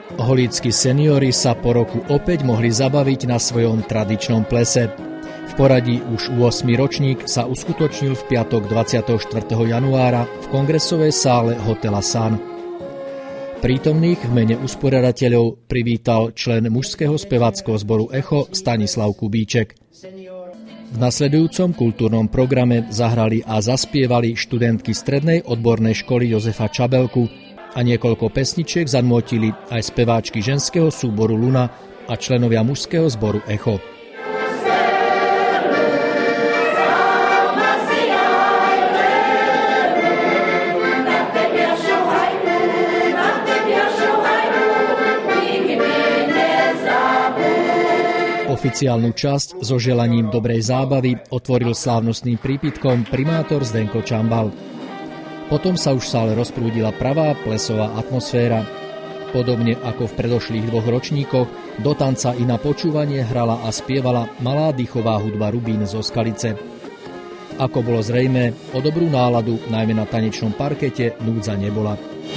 Holíckí seniori sa po roku opäť mohli zabaviť na svojom tradičnom plese. V poradí už 8. ročník sa uskutočnil v piatok 24. januára v kongresovej sále hotela Sun. Prítomných v mene usporiadateľov privítal člen mužského speváckeho zboru Echo Stanislav Kubíček. V nasledujúcom kultúrnom programe zahrali a zaspievali študentky strednej odbornej školy Jozefa Čabelku a niekoľko pesničiek zanmotili aj speváčky ženského súboru Luna a členovia mužského zboru Echo. Oficiálnu časť so želaním dobrej zábavy otvoril slávnostným prípitkom primátor Zdenko Čambal. Potom sa už v sále rozprúdila pravá plesová atmosféra. Podobne ako v predošlých 2 ročníkoch, do tanca i na počúvanie hrala a spievala malá dýchová hudba Rubín zo Skalice. Ako bolo zrejmé, o dobrú náladu, najmä na tanečnom parkete, núdza nebola.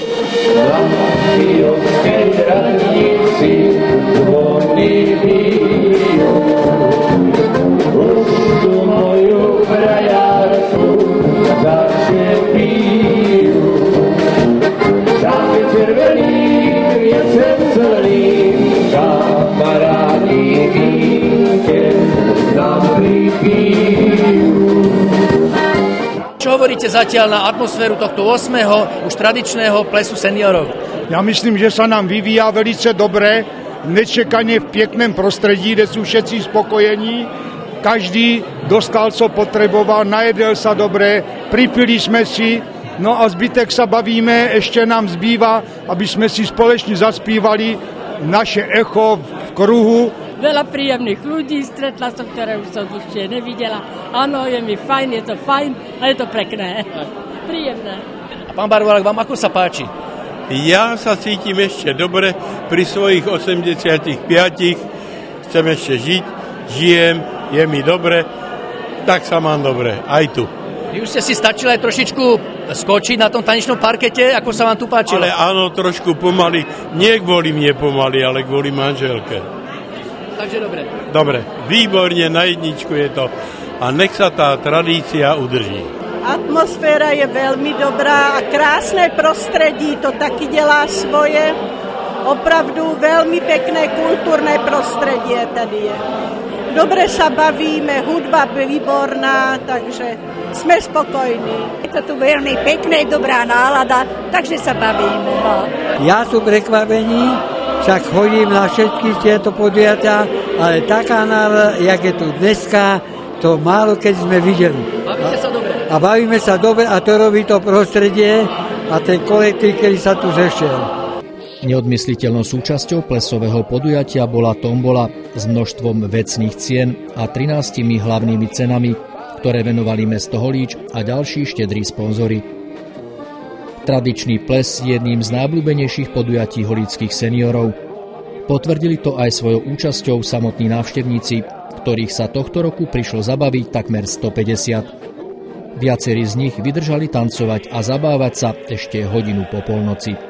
Čo hovoríte zatiaľ na atmosféru tohto 8. už tradičného plesu seniorov? Já myslím, že sa nám vyvíjá velice dobré, nečekaně v pěkném prostředí, kde jsou všetci spokojení. Každý dostal, co potřeboval, najedl sa dobré, pripili jsme si, no a zbytek sa bavíme, ještě nám zbývá, aby jsme si společně zaspívali naše echo v kruhu. Veľa príjemných ľudí, stretla som, ktoré už som dlhšie nevidela. Áno, je mi fajn, je to fajn a je to pekné. Príjemné. A pán Barvolák, vám ako sa páči? Ja sa cítim ešte dobre pri svojich 85. Chcem ešte žiť, žijem, je mi dobre, tak sa mám dobre, aj tu. Vy už ste si stačili aj trošičku skočiť na tom tanečnom parkete, ako sa vám tu páčilo? Ale áno, trošku pomaly, nie kvôli mne pomaly, ale kvôli manželke. Takže dobre. Dobre, výborne, na jedničku je to. A nech sa tá tradícia udrží. Atmosféra je veľmi dobrá a krásne prostredí, to taky dělá svoje. Opravdu veľmi pekné kultúrne prostredie tady je. Dobre sa bavíme, hudba výborná, takže sme spokojní. Je to tu veľmi pekné, dobrá nálada, takže sa bavíme. No. Ja som prekvapený, však chodím na všetky tieto podujatia, ale taká nálada, jak je tu dneska, to málo keď sme videli. Bavíte sa dobre? A bavíme sa dobre a to robí to prostredie a ten kolektív, ktorý sa tu zešiel. Neodmysliteľnou súčasťou plesového podujatia bola tombola s množstvom vecných cien a 13 hlavnými cenami, ktoré venovali mesto Holíč a ďalší štedrí sponzori. Tradičný ples je jedným z najobľúbenejších podujatí holíckych seniorov. Potvrdili to aj svojou účasťou samotní návštevníci, ktorých sa tohto roku prišlo zabaviť takmer 150. Viacerí z nich vydržali tancovať a zabávať sa ešte hodinu po polnoci.